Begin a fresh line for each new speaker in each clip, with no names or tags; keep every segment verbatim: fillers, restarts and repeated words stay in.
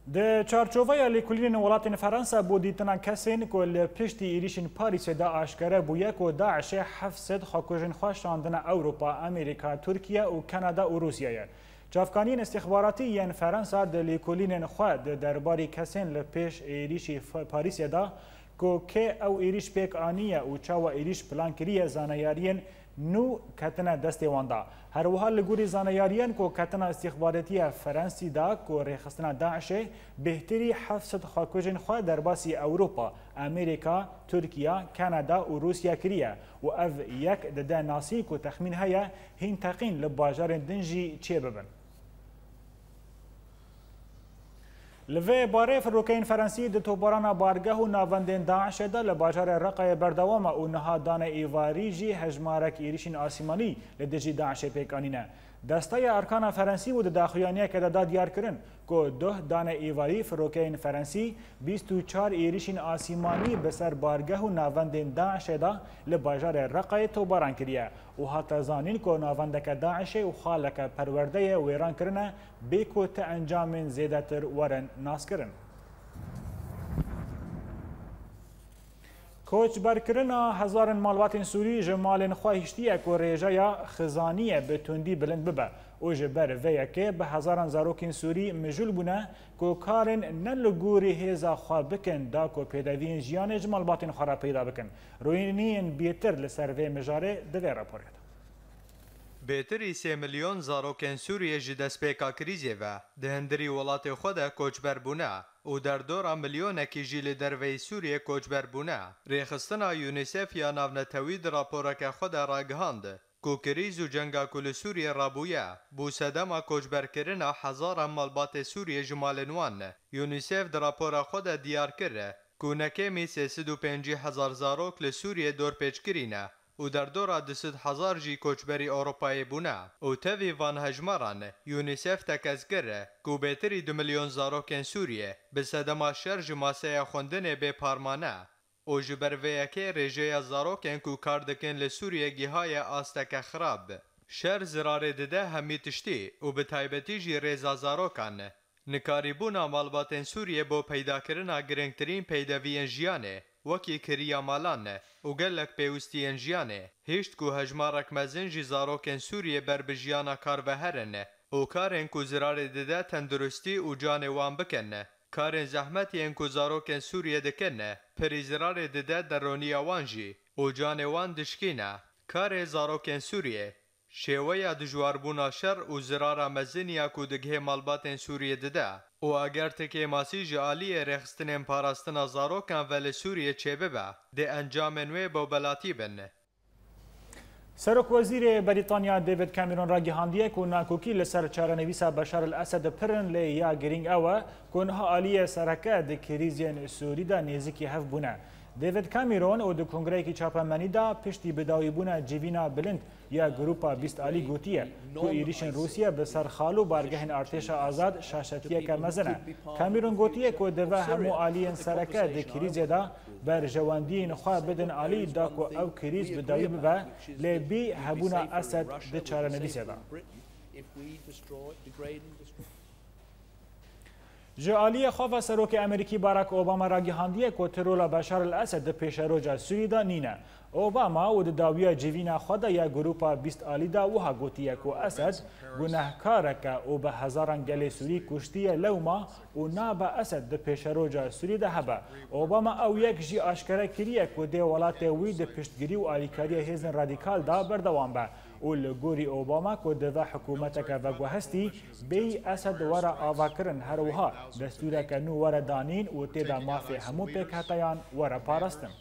د چارچوبه لیکولین ولاتین فرانسا بو دیتنا کسین کو لپشتی ایریشن پاریس دا آشکاره بویه کو داعش هفتصد خاکوژن خواه شاندن اوروپا، امریکا، ترکیه و کانادا و روسیه. جافکانین استخباراتی ین فرانسا د لیکولین خواه د درباری کسین لپش ایریشی پاریس دا کو که او ایریش پیک آنیه و چاوا ایریش پلان کریه زانیارین نو کتنا دستی واندا. هر وحال لگوری زانیاریان کو کتنا استخباراتی فرانسی دا کو ریخستنا داعش بهتری هفتصد خاکوژن خواه در باسی اوروپا، امریکا، ترکیه، کانادا و روسیه کریه و او یک دده ناسی کو تخمین هیا هین تقین لباجار دنجی چه ببن. لوی باره فروکین فرانسی د توباران بارگه و ناوندین داعش ده لباجار رقای بردوام و نهادان ایواری جی هجمارک ایریشین آسیمانی لدجی داعش پیکانینه. دستای ارکان فرانسی و د داخلیانیه که دا دیار کرن که ده دان ایواری فروکین فرانسی بیست و چهار ایریشین آسیمانی بسر بارگه و ناوندین داعش ده لباجار رقای توباران کریه و حتی زانین که ناوندک داعش و خالک پرورده ویران کرنه بیکو تا انجام زیده تر ورن ناس کرن. کوچ برکرنا هزارن مالواتین سوری جمالن خواهشتیه که ریجه خزانیه به تندی بلند ببه او جبر ویه که به هزاران زاروکین سوری مجول بونه که کارن نلگوری هیزا خواه بکن دا که پیدوین جیان جمال باتین خواه پیدا بکن. روینین بیتر لسر وی مجاره دوی راپوریت.
بهتری سه میلیون زاروکن سوریه جی دسپیکا کریزی و دهندری ولات خود کوچبر بونه او در دورا میلیونکی جی لدروی سوریه کوچبر بونه ریخستنا یونیسف یا ناونتوی در راپورک خود راگهاند کو کریز و جنگا کل سوریه رابویه بو سدما کوچبر کرنا هزار مالبات سوریه جمالنوان یونیسف در راپور خود دیار کرده کو نکمی سیصد و پنجاه هزار زاروک لسوریه دور پیچ کرینه و در دورا دویست هزار جی کوچبری اروپایی بونه و تاوی وان هجماران یونیسف تکز کرده که بهتری دو میلیون زاروکن سوریه به صدما شر جماسه خوندن به پارمانه و جبرویه رژه زاروکن که کاردکن لسوریه گیهای آستک خراب شر زرار دده همی تشتی و به تایبتی جی ریزا زاروکان نکاریبونا مالباتن سوریه با پیدا کرنا گرنگترین پیداوی جیانه وکی کریا مالان و گلک پیوستی جیانه هشت کو هجمارک مزن جی زاروکن سوریه بر بجیانا کار و هرن و کارن کو زرار دده تندرستی و جان وان بکن کارن زحمتی ان کو زاروکن سوریه دکن پری زرار دده درونی وانجی و جان وان دشکینه کار زاروکن سوریه شیوه دجوار بونا شر و زرار مزنیا کو دگه مالباتن سوریه دده و اگر تکی ماسی جالی رخستن پاراستن زاروکان ول سوریه چه ببه ده انجام نوی با بلاتی بن.
سرک وزیر بریتانیا دیوید کامرون را گهاندیه که ناکوکی لسر چارنویس بشار الاسد پرن لی یا گرینگ اوه که انها آلیه سرکه ده کریزین سوری ده نیزیکی هف بونه. دیوید کامرون او د کنگره کی چاپمنی دا پشتی بداوی بونه جیوینا بلند یا گروپا بیست آلی گوتیه که ایریشن روسیه به سرخالو بارگهن ارتش آزاد شاشتیه که مزنه. کامرون گوتیه که دوه همو آلیین سرکه ده کریز دا بر جواندی نخواه بدن آلی دا که او کریز بداوی ببه لی بی هبونا اسد ده چارنویسه دا. جالی خواه سروک امریکی باراک اوباما را گهاندیه که ترولا بشار الاسد پیش روجا سوری دا نینه. اوباما و داویا جیوینا خود یا گروپا بیست آلی دا وها گوتیه که اسد گناهکاره که او به هزاران گلی سوری کشتیه لوما و نابا اسد ده پیش روجا سوری ده هبه. اوباما او یک جی آشکره کریه که ده ولات وی ده پشتگیری و آلیکاری هیزن رادیکال دا بردوان به. و لگوری اوباما که دوه حکومتک و گوهستی بی اسد ورا آوا کرن هر وها دستوره که نو ورا دانین و تیدا مافی همو پیک هتایان ورا پارستن.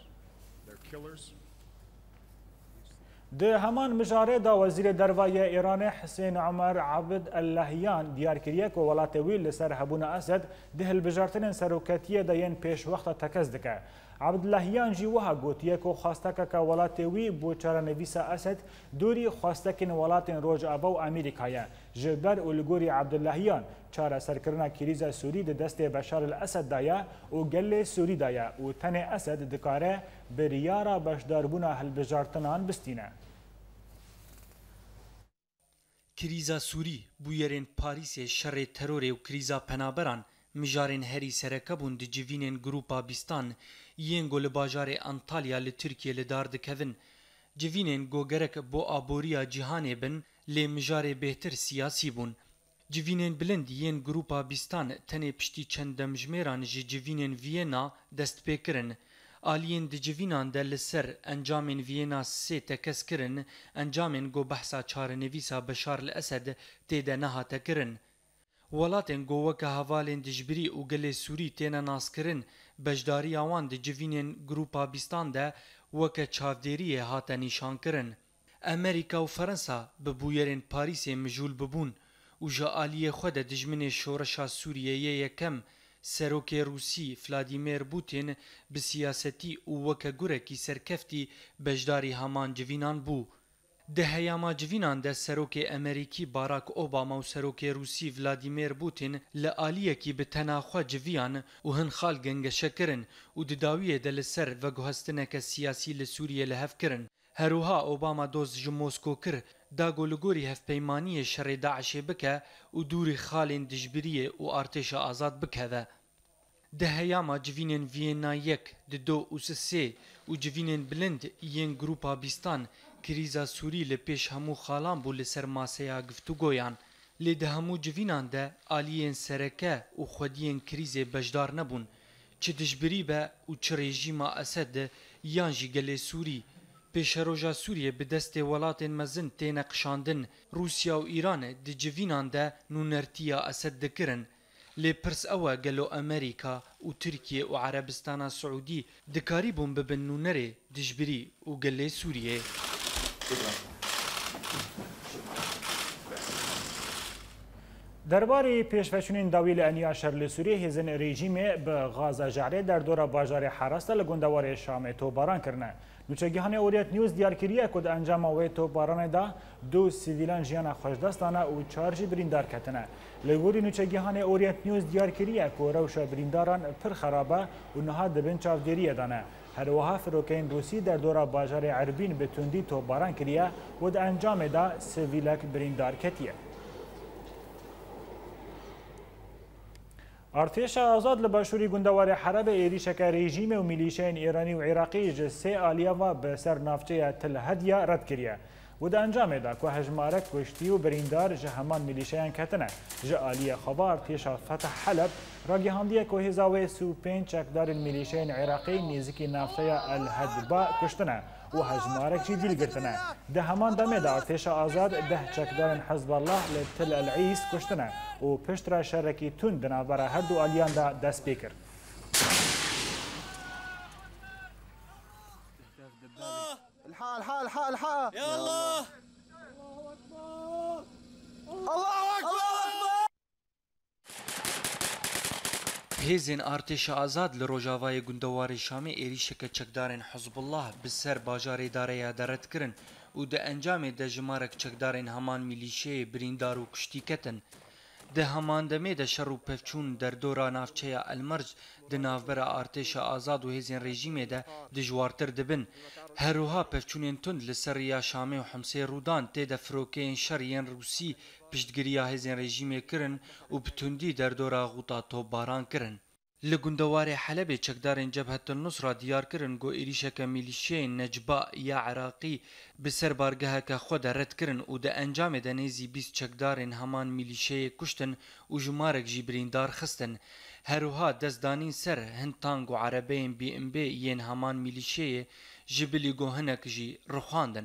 ده همان مجاره دا وزیر دروای ایران حسین عمر عبد اللهیان دیار کریه که ولات ویل لسر هبون اسد ده البجارتن سروکتیه دا ین پیش وقت تکز دکه. عبداللهیان جی وها گوتیه که خواستکه که ولات وی بو چارنویس اسد دوری خواستکن ولات روج آبا و امریکایه. جبر و لگوری عبداللهیان چاره سرکرنا کریزا سوری ده دست بشار الاسد دایا و گل سوری دایا و تن اسد دکاره بریارا بشداربونا هلبجارتنان بستینه.
کریزا سوری بویرین پاریس شر ترور و کریزا پنابران مجارên herî sereke bûn di civînên Grupa Bîstan yên got li bajarê Antalya li Tirkiye li dar dikevin. Civînên gogerek bo aboriya cîhanê bin lê mijarê bêhtir siyasî bûn. Civînên bilind yên Grupa Bîstan tenê piştî çend demjimêran ji civînên Viyena dest pê kirin. Aliyên di civînan de li ser encamên Viyena sê tekez kirin, encamên got behsa çarenivîsa Beşar li Esed tê de nehate kirin. Welatên got weke hevalên dijbirî û gelê Sûrî têne naskirin, bejdariya wan di civînên Grupa Bîstan de weke çavdêriyê hate nîşankirin. Amerîka û Fransa bi bûyerên Parîsê mijûl bibûn û ji aliyê xwe de dijminê şoreşa Sûriyeyê yekem Serokê Rûsî Vladimir Putin bi siyasetî û weke gurekî serkeftî bejdarî heman civînan bû. Di heyama civînan de Serokê Amerîkî Barack Obama û Serokê Rûsî Vladimir Putin li aliyekî bi tena xwe civiyan û hin xal gengeşe kirin û di dawiyê de li ser veguhestineke siyasî li Sûriyê li hev kirin. Herûha Obama doz ji Moskow kir da got li gorî hevpeymaniyê şerê Daişê bike û dûrî xalên dijbiriyê û artêşa azad bikeve. Di heyama civînên Viyena yek, di do û sê û civînên bilind yên Grupa Bîstan krîza Sûrî li pêş hemû xalan bû li ser maseya giftûgoyan. Lê di hemû civînan de aliyên sereke û xwediyên krîzê bejdar nebûn. Çi dijbirî be û çi rejîma Esed yan jî gelê Sûrî. Pêşeroja Sûriye bi destê welatên mezin têne qişandin. Rûsya û Îran di civînan de nûnertiya Esed dikirin. Lê pirs ew e gelo Amerîka û Tirkiye û Erebistana Siûdî dikarî bûn bibin nûnerê dijbirî û gelê Sûriyê.
دربارەی پێشڤەچوونین داوی لە ئەنیا شەر لە سووریە هێزن رێژیمێ بە غازە ژەعرێ دەردۆرە باژارێ حراستە لە گوندەوارێ شامێ تۆباران کردنە. نوچەگیهانê Orient News diyar kiriye ku di encama wê topbaranê da du sivîlan jiyana xweşdestana û çar jî birîndar ketine. Li gorî nûçegihanê Orient News diyar kiriye ku rewşa birîndaran pir xerab e û niha dibin çavdêriyê de ne. Herwiha firokeyên Rûsî derdora bajarê Erbîn bi tundî topbaran kiriye û di encamê da sivîlek birîndar ketiye. Artêşa azad li başûrî gundewarê Herebê êrişeke rejîmê û mîlîşeyên Îranî û Iraqî ji sê aliyeva bi ser navçeya Til Hediya red kiriye. û di encamê da ku hejmarek kuştî û birîndar ji heman mîlîşeyan ketine. Ji aliyê xwe artêşa Fetih Heleb ragihandiye ku hêza wê sî û pênc çekdarên mîlîşeyên Iraqî nêzîkî navçeya El Hedba kuştine û hejmarek jî dîlgirtine. Di heman demê de artêşa azad deh çekdarên Hezbollah li Til El Eîs kuştine û piştra şerekî tund di navbera her du aliyan da dest pê kir.
الحق الحق الحق الحق يلا الله اكبر
Hêzên artêşa azad li Rojavayê gundewarê Şamê êrişeke çekdarên Hizbullah bi ser bajarê Dareya de red kirin û di encamê de ji marek çekdarên heman mîlîşeyê birîndar û kuştî ketin. Di heman demê de şer û pevçûn derdora navçeya Elmerc di navbera artêşa azad û hêzên rejîmê de dijwartir dibin. Herûha pevçûnên tund li ser Riya Şamê û Himsê Rûdan tê de firokeyên şer yên Rûsî piştgiriya hêzên rejîmê kirin û bi tundî derdora xuta topbaran kirin. Li gundewarê Helebê çekdarên Cebhetul Nusra diyar kirin got êrişeke mîlîşeyên Necba ya Iraqî bi ser bargeheke xwe de red kirin û di encamê de nêzî bîst çekdarên heman mîlîşeyê kuştin û ji marek jî birîndar xistin. Herûha destdanîn ser hin tang û erebeyên B M B yên heman mîlîşeyê ji bilî got hinek jî rixwandin.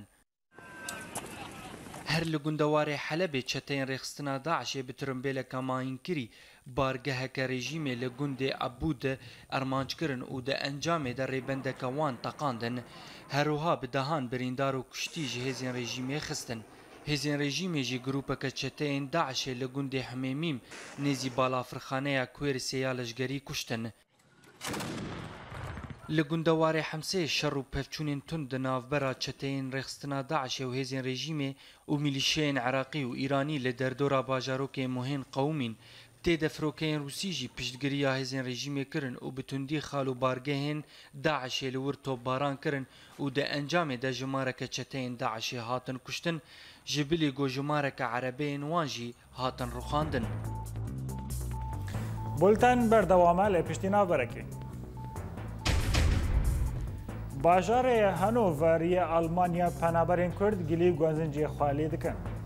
Her li gundewarê Helebê çeteyên rêxistina Daişê bi tirimbêleka mayînkirî bargeheke rejîmê li gundê Ebûd ermanc kirin û di encamê de rêbendeka wan teqandin. Herûha bi dehan birîndar û kuştî ji hêzên rejîmê xistin. Hêzên rejîmê jî grûpeke çeteyên Daişê li gundê Himêmîm nêzî balafirxaneya Kwêrîsê ya leşgerî kuştin. Li gundewarê Himsê şer û pevçûnên tund di navbera çeteyên rêxistina Daişê û hêzên rejîmê û mîlîşeyên Iraqî û Îranî li derdora bajarokên Muhên Qewmîn tê de firokeyên Rûsî jî piştgiriya hêzên rejîmê kirin û bi tundî xal û bargehên Daişê li wir topbaran kirin û di encamê de ji mareke çeteyên Daişê hatin kuştin, ji bilî got ji mareke erebeyên wan jî hatin rixwandin.
بولتن بردوامه لپشتینا برکی. باجار هانوور یه آلمانیا پنابرین کرد گلی گوزنجی خالی دکن.